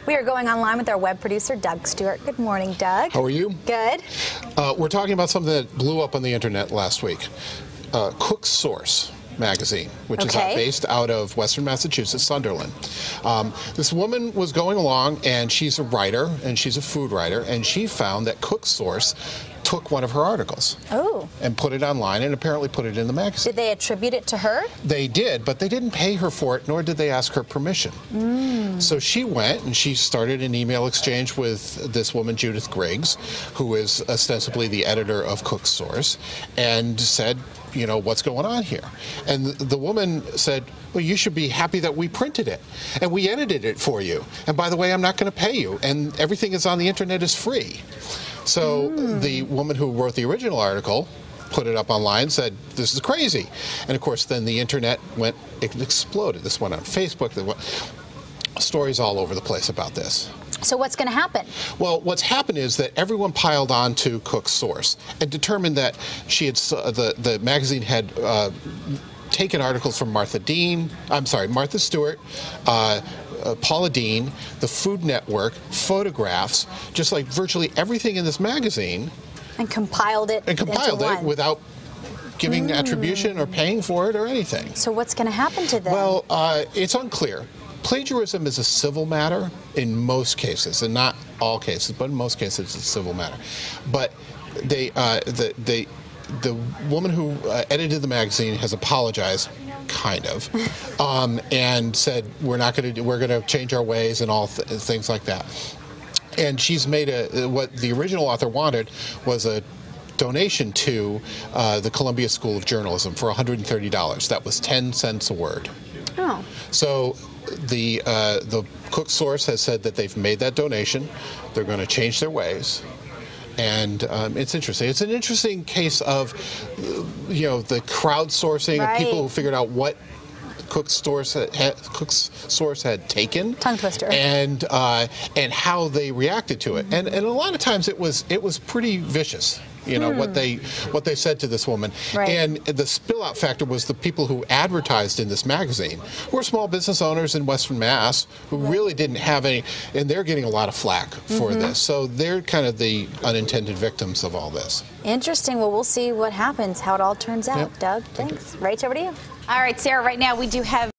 We are going online with our web producer, Doug Stewart. Good morning, Doug. How are you? Good. We're talking about something that blew up on the internet last week. Cook's Source magazine, which is based out of Western Massachusetts, Sunderland. This woman was going along, and she's a writer, and she's a food writer, and she found that Cook's Source took one of her articles and put it online, and apparently put it in the magazine. Did they attribute it to her? They did, but they didn't pay her for it, nor did they ask her permission. So she went and she started an email exchange with this woman, Judith Griggs, who is ostensibly the editor of Cook's Source, and said, you know, what's going on here? And the woman said, well, you should be happy that we printed it, and we edited it for you. And by the way, I'm not going to pay you, and everything is on the internet is free. So the woman who wrote the original article put it up online, said, this is crazy. And of course, then the internet it exploded. This went on Facebook. There were stories all over the place about this. So what's going to happen? Well, what's happened is that everyone piled on to Cook's Source and determined that she had the magazine had taken articles from Martha Stewart, Paula Deen, the Food Network, photographs, just like virtually everything in this magazine, and compiled it without giving attribution or paying for it or anything. So what's going to happen to them? Well, it's unclear. Plagiarism is a civil matter in most cases, and not all cases, but in most cases it's a civil matter. But the woman who edited the magazine has apologized, kind of, and said we're going to change our ways and all things like that. And she's made what the original author wanted was a donation to the Columbia School of Journalism for $130. That was 10 cents a word. Oh. So the Cook's Source has said that they've made that donation. They're going to change their ways. And it's interesting. It's an interesting case of, the crowdsourcing of people who figured out what Cook's Source had taken. Tongue twister. And how they reacted to it. And a lot of times it was pretty vicious. What they said to this woman. And the spill out factor was the people who advertised in this magazine were small business owners in Western Mass who really didn't have any, and they're getting a lot of flack for this. So they're kind of the unintended victims of all this. Interesting. Well, we'll see what happens, how it all turns out. Yep. Doug, thanks. Rach, over to you. All right, Sarah, right now we do have